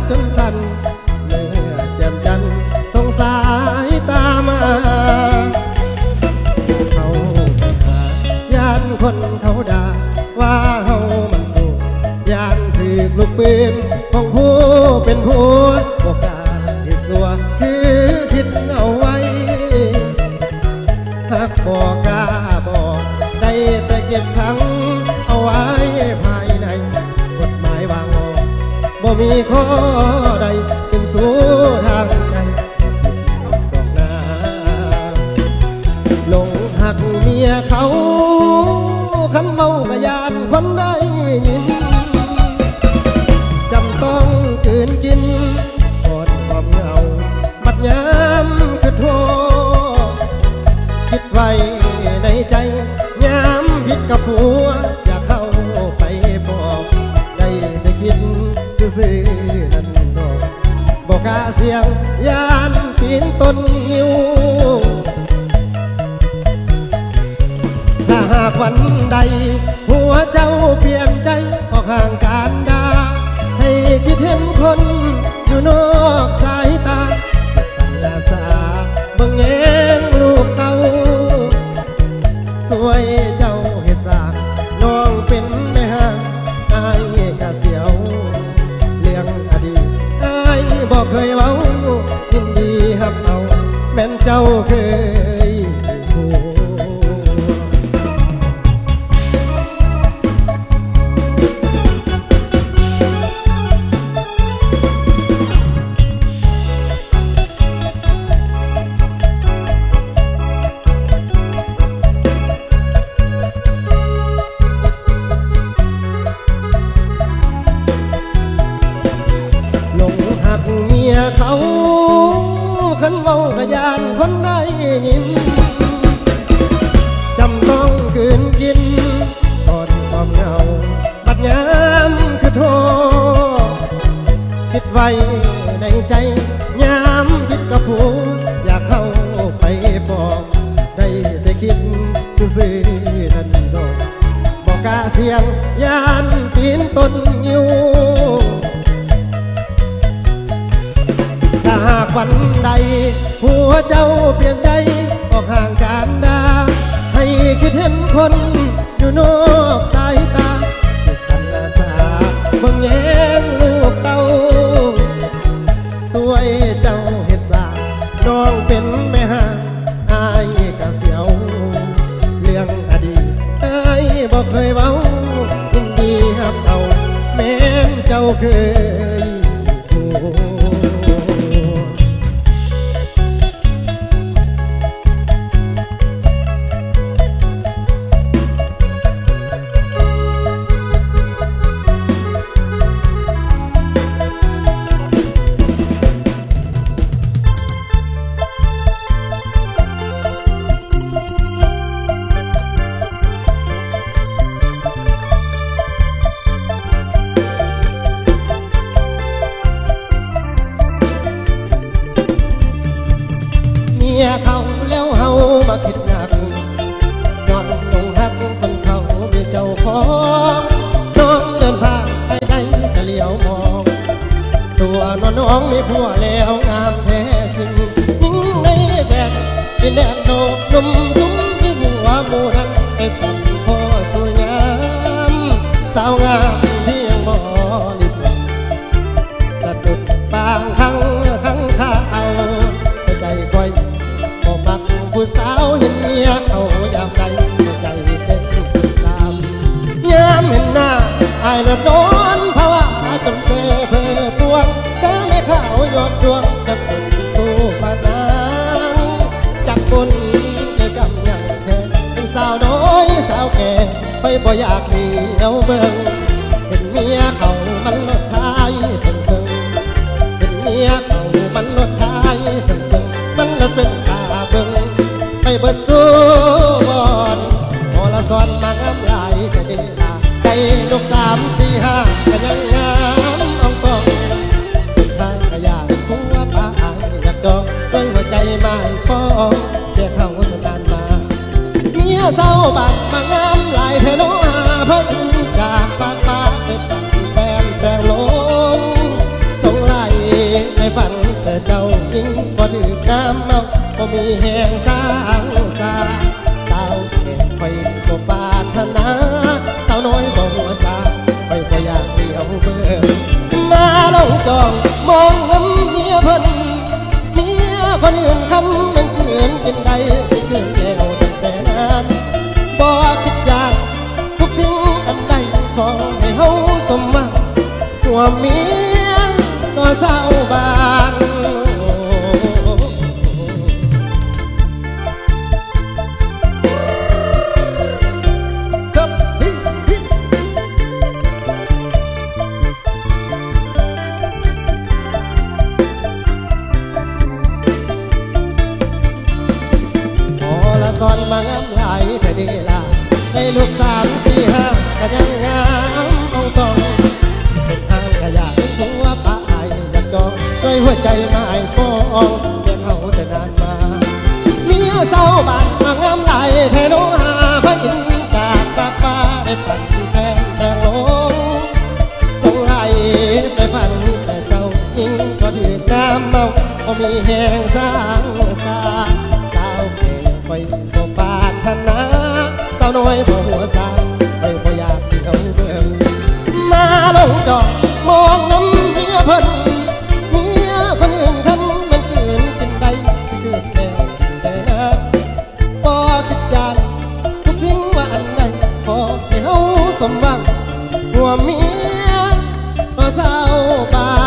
จนสั่นเมื่อแจ่มจันทร์ส่งสายตามาเขาไปหาย่านคนเขาด่าว่าเฮามันสู้ย่านถือลูกปืนของผู้เป็นผัวบอกกล้าเหตุสัวคือคิดเอาไว้หากบอกกล้าบอกได้แต่เก็บขังเอาไว้ภายในกฎหมายวางออกบ่มีข้อใดเป็นสู้ทางใจดอกนาหลงหักเมียเขาคันเมากะยานคนได้ยินจำต้องกืนกินกอดความเหงาบัดยามคือโทษคิดไว้ในใจยามผิดกับผัวอยากเข้าไปบอกได้แต่คิดซื่อๆนั่นดอกบอกกล้าเสียงยานปีนต้นงิ้วถ้าหากวันใดผัวเจ้าเปลี่ยนใจออกห่างการดาให้คิดเห็นคนอยู่นอกสายตาสักกันอาสาเบิ่งแยงลูกเต้าสวยเจ้าเฮ็ดสากน้องเป็นแม่ห้างอายกะเสียวเลี้ยงอดีตอายบอกเคยเว้ายินดีฮับเอาแม่นเจ้าเคยมีผัวเขาขันเมากะยานคนได้ยินจำต้องกืนกินตอนความเหงาบัดยามคือโทษคิดไว้ในใจยามผิดกับผู้อยากเข้าไปบอกได้แต่คิดซื่อๆนั่นดอกบอกกล้าเสียงยานปีนต้นงิ้วถ้าหากวันใดผัวเจ้าเปลี่ยนใจออกห่างการดาให้คิดเห็นคนอยู่นอกสายตาสิกันอาสาเบิ่งแยงลูกเต้าสวยเจ้าเฮ็ดสาน้องเป็นแม่ห้างอายกะเสียวเรื่องอดีตอายบอกเคยเว้ายินดีฮับเอาแม้นเจ้าเคยเขาแล้วเฮามาคิดหนักนอนลงหักคนเขามีเจ้าของน้องเดินผ่านไปได้แต่เลี้ยวมองตัวน้องมีผัวแล้วงามแท้จริงยิ่งในแดนดินแดนโนนุ่มซุ้มที่หัวหมูนั้นไปปั่นพ่อสวยงามสาวงามที่ยังบริสุทธิ์สะดุดบางครั้งข้าเอาแต่ใจคอยผู้สาวเห็นเมียเขายามใดใจเต้นตามยามเห็นหน้าอายละโดนภาวะจนเซ่เพ่อปวงเดินไม่เข้ายกดวงจะเป็นสู้ปานนางจากบนเกี่ยวกับอย่างแท้เป็นสาวน้อยสาวแก่ไปบ่อยากเดียวเบิ่งเป็นเมียเขามันลดท้ายเป็นซึ่งเป็นเมียเขามันลดท้ายเป็นซึ่งมันลดเป็นตาเบิ่งไปเบิดสู้บอนพอละซ้อนมางามหลายก็ดีละไก่ลูก3 4 5ก็ยังงามอ่องตองทางกระยาผัวป้าอยากดองด้วยหัวใจไม่พอเดี๋ยวเข้าทนานมาเมียเศร้าบาดมางามหลายเธอโน้าเพิ่งจากปากป้าไปตัดแต้มแต่งลงตรงลายแห่งสร้างสาเต้าเก่งไปบ่ปรารถนาเต้าน้อยบ่หัวสาไปบ่อยากเดียวเบิ่งมาลงจองมองน้ำเมียเพิ่นเมียคนอื่นคันเป็นเกินกินได้สิเกินแล้วตั้งแต่นั้นบ่คิดอยากทุกสิ่งอันใดขอให้เฮาสมหวังหัวเมียนอสาวบ้านสอนมางามหลายแต่ดีล่ะในลูก3 4 5ก็ยังงามเอาตองเป็นทางขยะถึงหัวปลายอยากดองด้วยหัวใจไม้ปองเพียงเขาแต่นานมาเมียเศร้าบ้านมางามหลายแทนหาพระอินทร์จากฟ้าได้ปั่นแทนแต่ลงลงไหลไปฝันแต่เจ้ายิ่งก็ถือน้ำเมาก็มีแห่งสร้างสาเต้าเก่งไปบ่ปรารถนาเต้าน้อยบ่หัวสาไปบ่อยากเดียวเบิ่งมาลงจอดมองน้ำเมียเพิ่นเมียคนอื่นคันมันเกินกินได้เกิดแล้วแต่นั้นบ่คิดอยากทุกสิ่งว่าอันใดขอให้เฮาสมหวังหัวเมียบ่สาวบ้าน